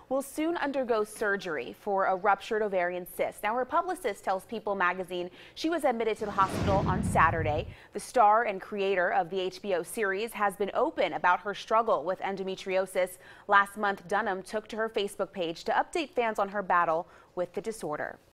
will soon undergo surgery for a ruptured ovarian cyst. Now, her publicist tells People magazine she was admitted to the hospital on Saturday. The star and creator of the HBO series has been open about her struggle with endometriosis. Last month, Dunham took to her Facebook page to update fans on her battle with the disorder.